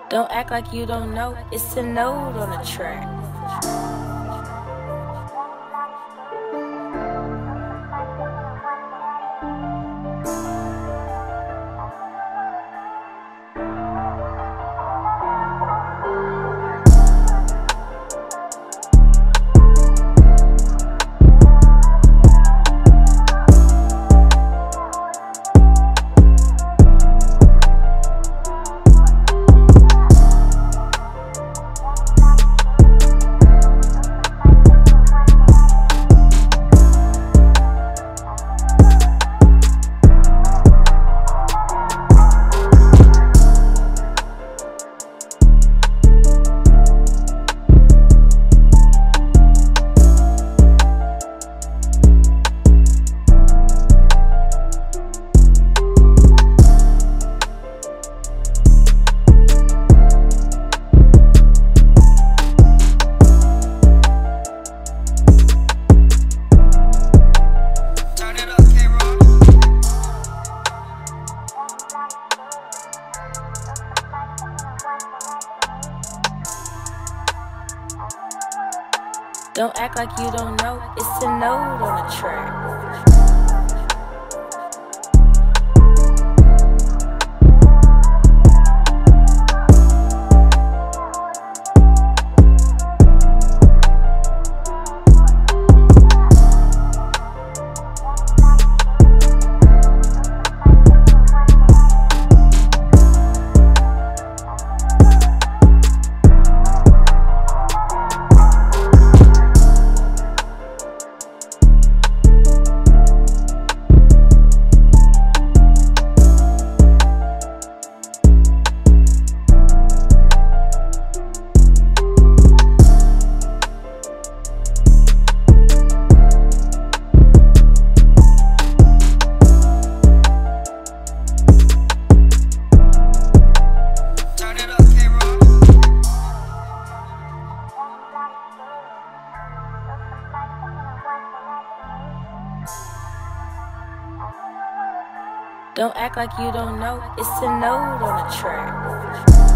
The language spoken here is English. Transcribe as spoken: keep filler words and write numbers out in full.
Don't act like you don't know, it's a note on the track. Don't act like you don't know, it's a note on the track. Don't act like you don't know, it's a note on the track.